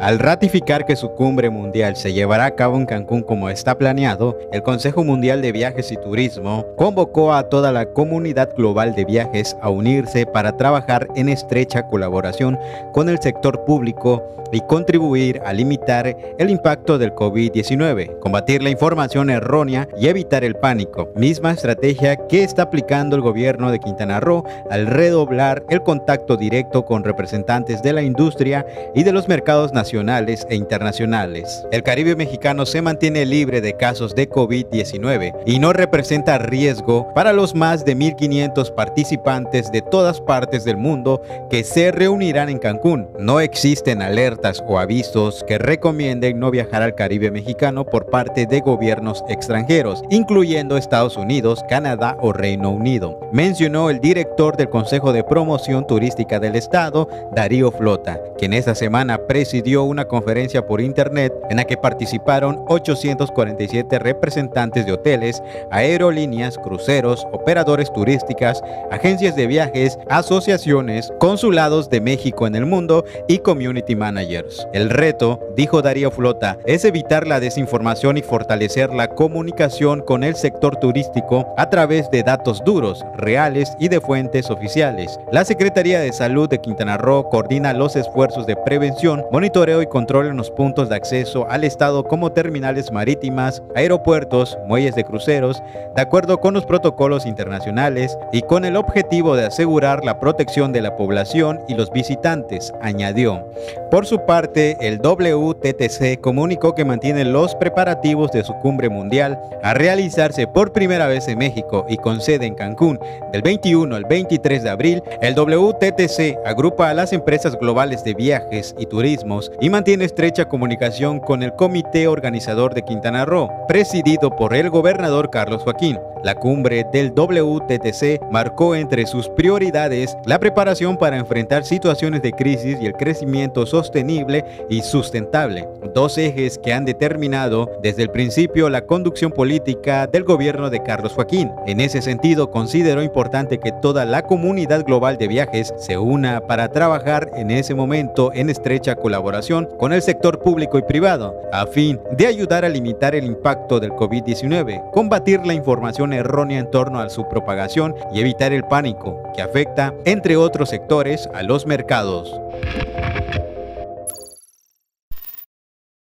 Al ratificar que su cumbre mundial se llevará a cabo en Cancún como está planeado, el Consejo Mundial de Viajes y Turismo convocó a toda la comunidad global de viajes a unirse para trabajar en estrecha colaboración con el sector público y contribuir a limitar el impacto del COVID-19, combatir la información errónea y evitar el pánico, misma estrategia que está aplicando el gobierno de Quintana Roo al redoblar el contacto directo con representantes de la industria y de los mercados nacionales e internacionales. El Caribe mexicano se mantiene libre de casos de COVID-19 y no representa riesgo para los más de 1,500 participantes de todas partes del mundo que se reunirán en Cancún. No existen alertas o avisos que recomienden no viajar al Caribe mexicano por parte de gobiernos extranjeros, incluyendo Estados Unidos, Canadá o Reino Unido, mencionó el director del Consejo de Promoción Turística del Estado, Darío Flota, quien esta semana presidió una conferencia por internet en la que participaron 847 representantes de hoteles, aerolíneas, cruceros, operadores turísticas, agencias de viajes, asociaciones, consulados de México en el mundo y community managers. El reto, dijo Darío Flota, es evitar la desinformación y fortalecer la comunicación con el sector turístico a través de datos duros, reales y de fuentes oficiales. La Secretaría de Salud de Quintana Roo coordina los esfuerzos de prevención, monitoreo y control en los puntos de acceso al estado como terminales marítimas, aeropuertos, muelles de cruceros, de acuerdo con los protocolos internacionales y con el objetivo de asegurar la protección de la población y los visitantes, añadió. Por su parte, el WTTC comunicó que mantiene los preparativos de su cumbre mundial a realizarse por primera vez en México y con sede en Cancún del 21 al 23 de abril. El WTTC agrupa a las empresas globales de viajes y turismos y mantiene estrecha comunicación con el comité organizador de Quintana Roo, presidido por el gobernador Carlos Joaquín. La cumbre del WTTC marcó entre sus prioridades la preparación para enfrentar situaciones de crisis y el crecimiento sostenible y sustentable, dos ejes que han determinado desde el principio la conducción política del gobierno de Carlos Joaquín. En ese sentido, consideró importante que toda la comunidad global de viajes se una para trabajar en ese momento en estrecha colaboración con el sector público y privado, a fin de ayudar a limitar el impacto del COVID-19, combatir la información errónea en torno a su propagación y evitar el pánico que afecta, entre otros sectores, a los mercados.